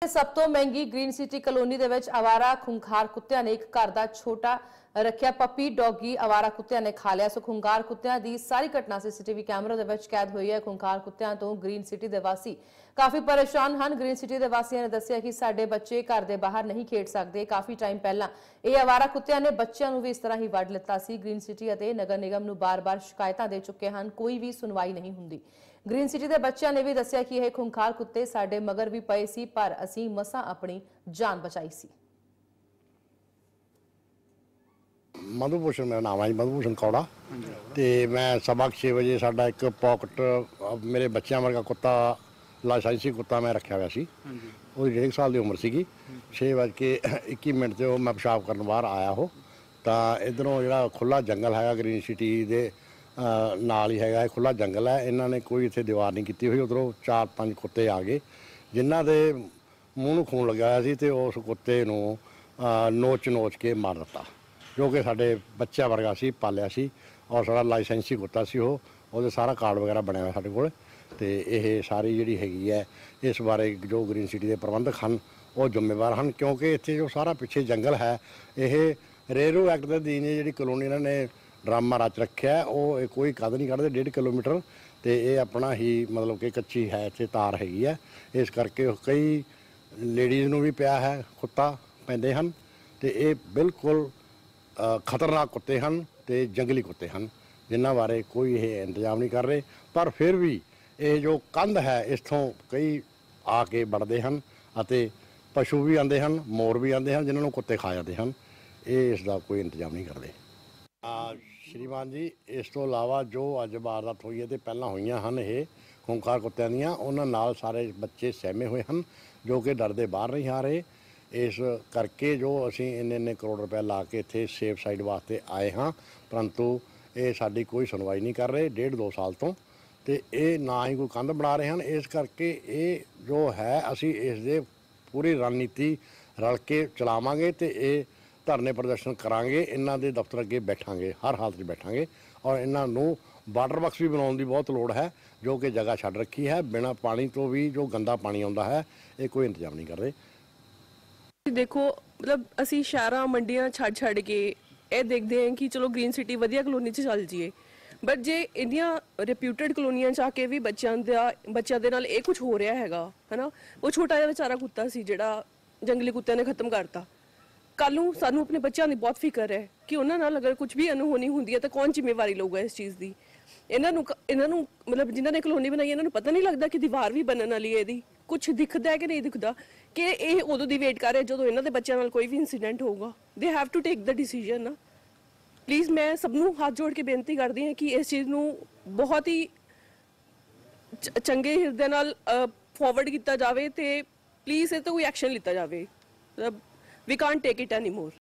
सब तो महंगी ग्रीन सिटी कलोनी दे विच आवारा खुंखार कुत्तियां ने एक घर दा छोटा रखिया पपी डॉगी आवारा कुत्तियां ने खा लिया। सो खुंखार कुत्तियां दी सारी घटना सीसीटीवी कैमरे दे विच कैद हुई है। खुंखार कुत्तियां तो ग्रीन सिटी दे वासी काफी परेशान हैं। ग्रीन सिटी दे वासियों ने दस्सिया कि साडे बच्चे घर दे बाहर नहीं खेड सकते। काफी टाइम पहला यह आवारा कुत्तियां ने बच्चों नूं भी इस तरह ही वड़ लिता सी। ग्रीन सिटी अते नगर निगम नूं बार-बार शिकायतां दे चुके हैं, कोई भी सुनवाई नहीं हुंदी। ग्रीन सिटी के बच्चों ने भी दस्सिया कि यह खुंखार कुत्ते साडे मगर भी पए सी, पर असीं मसां अपनी जान बचाई सी। मधुभूषण मेरा नाम है जी, मधुभूषण कौड़ा। तो मैं 6:15 बजे साडा एक पॉकेट मेरे बच्चों वर्गा कुत्ता लाइसेंसी कुत्ता मैं रखा हुआ सी। वो 1.5 साल की उम्र सी। 6:21 से मैं पेशाब करने बाहर आया हो तो इधरों जो खुला जंगल है ग्रीन सिटी के नाल ही है, खुला जंगल है। इन्होंने कोई इतने दीवार नहीं की हुई। उधरों 4-5 कुत्ते आ गए जिन्हों के मूँह में खून लगा हुआ सी ते उस कुत्ते नूं नोच के मार दिता, जो कि साडे बच्चा वर्गा सी, पालिया सी और सारा लाइसेंसी कुत्ता सी। वो सारा कार्ड वगैरह बनया हुआ साडे कोल। ते यह सारी जिहड़ी हैगी है इस बारे जो ग्रीन सिटी के प्रबंधक हैं वो जिम्मेवार हैं, क्योंकि इत्थे जो सारा पिछे जंगल है यह रेरू एक्ट के अधीन जी कलोनी इन्होंने ड्रामा रच रखा है। वो कोई कद नहीं कढ़ते 1.5 किलोमीटर। तो ये अपना ही मतलब कि कच्ची है, इतने तार हैगी है, इस करके कई लेडीज़ नूं भी पिया है कुत्ता पैंदे हैं। तो ये बिल्कुल खतरनाक कुत्ते हैं तो जंगली कुत्ते हैं जिन्हों बारे कोई ये इंतजाम नहीं कर रहे। पर फिर भी ये जो कंध है इतों कई आके बढ़ते हैं, पशु भी आते हैं, मोर भी आते हैं जिन्होंने कुत्ते खा जाते हैं। ये इसका कोई इंतजाम नहीं करते। श्रीमान जी, इस तो इलावा जो अज वारदात हुई है तो पहला हुई हैं ये खूंखार कुत्तियां दियां, उन्हां नाल सारे बच्चे सहमे हुए हैं जो कि डरदे बाहर नहीं आ रहे। इस करके जो असी इन्ने करोड़ रुपया ला के इत्थे सेफ साइड वास्ते आए हाँ, परंतु ये साडी कोई सुनवाई नहीं कर रहे 1.5-2 साल तो। ये ना ही कोई कंध बना रहे हैं। इस करके ये जो है असी इस दे पूरी रणनीति रल के चलावांगे तो ये धरने प्रदर्शन करांगे, इन्हां दे दफ्तर अगे बैठांगे, हर हालत में बैठांगे। और इन्हां नूं वाटर बक्स भी बनाउण दी बहुत लोड़ है, जो कि जगह छड्ड रखी है। बिना पानी तो भी जो गंदा पानी आउंदा है ये कोई इंतजाम नहीं कर रहे। देखो मतलब असी शहर मंडियां छड़ के ये देखते हैं कि चलो ग्रीन सिटी वधिया कलोनी च चल जाइए, बट जे इंदियां रिप्यूटेड कलोनियां च आके भी बच्चों दे नाल ये कुछ हो रहा है ना। वो छोटा जिहा बेचारा कुत्ता सी जिहड़ा जंगली कुत्तियां ने खत्म करता। कल नूं सानूं अपने बच्चों की बहुत फिक्र है कि उन्हां नाल अगर कुछ भी अनहोनी हुंदी है तो कौन जिम्मेवारी लऊगा इस चीज़ की। इन्हां मतलब जिन्हां ने कलोनी बनाई इन्हां नूं पता नहीं लगता कि दीवार भी बनने वाली है, इहदी कुछ दिखता है कि नहीं दिखता, कि ये उदों दी वेट कर रहे जो इन्हां दे बच्चों नाल कोई भी इंसीडेंट होगा। They have to take the decision ना। प्लीज़ मैं सबनों हाथ जोड़ के बेनती करती हैं कि इस चीज़ नूं बहुत ही चंगे हिरदे नाल फॉरवर्ड किया जाए तो प्लीज़ ये तो कोई एक्शन लिया जाए। मतलब we can't take it any more.